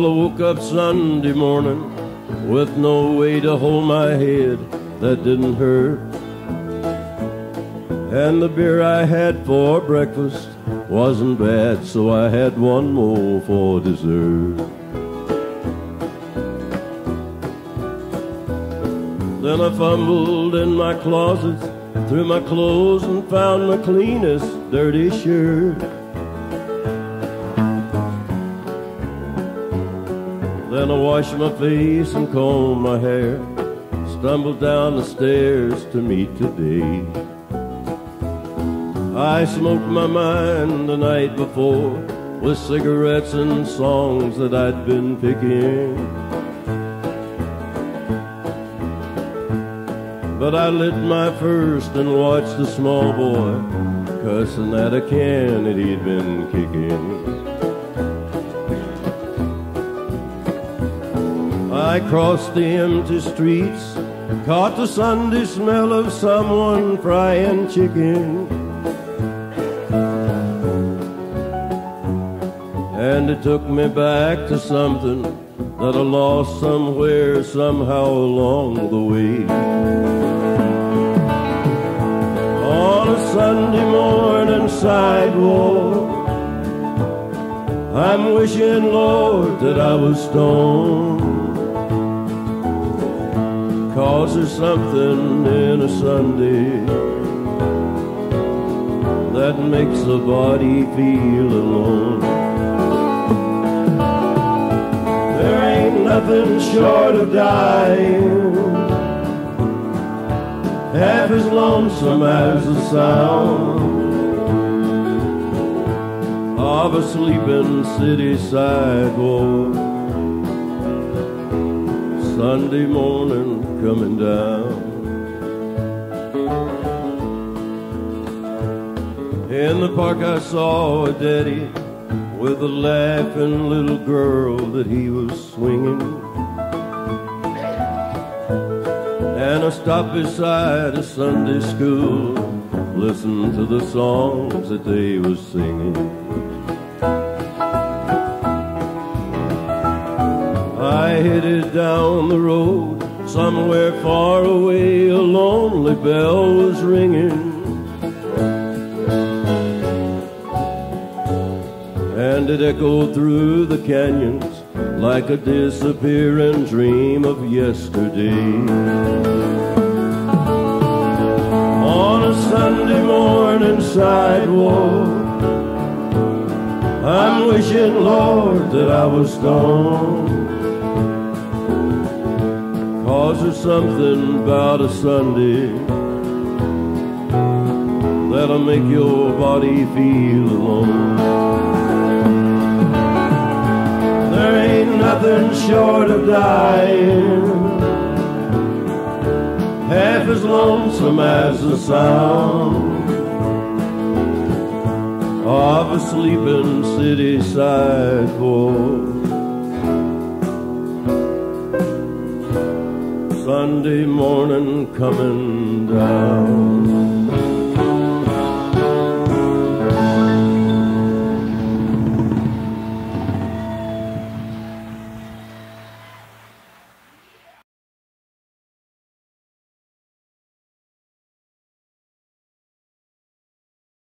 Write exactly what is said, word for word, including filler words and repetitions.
Well, I woke up Sunday morning with no way to hold my head that didn't hurt. And the beer I had for breakfast wasn't bad, so I had one more for dessert. Then I fumbled in my closet, through my clothes, and found my cleanest dirty shirt. Then I washed my face and combed my hair, stumbled down the stairs to meet today. I smoked my mind the night before with cigarettes and songs that I'd been picking. But I lit my first and watched the small boy cussing at a can that he'd been kicking. I crossed the empty streets, caught the Sunday smell of someone frying chicken. And it took me back to something that I lost somewhere, somehow along the way. On a Sunday morning sidewalk, I'm wishing, Lord, that I was stoned. 'Cause there's something in a Sunday that makes the body feel alone. There ain't nothing short of dying half as lonesome as the sound of a sleeping city sidewalk, Sunday morning coming down. In the park I saw a daddy with a laughing little girl that he was swinging. And I stopped beside a Sunday school, listened to the songs that they was singing. I headed down the road, somewhere far away a lonely bell was ringing. And it echoed through the canyons like a disappearing dream of yesterday. On a Sunday morning sidewalk, I'm wishing, Lord, that I was stoned. 'Cause there's something about a Sunday that'll make your body feel alone. There ain't nothing short of dying half as lonesome as the sound of a sleeping city sidewalk, Sunday morning coming down.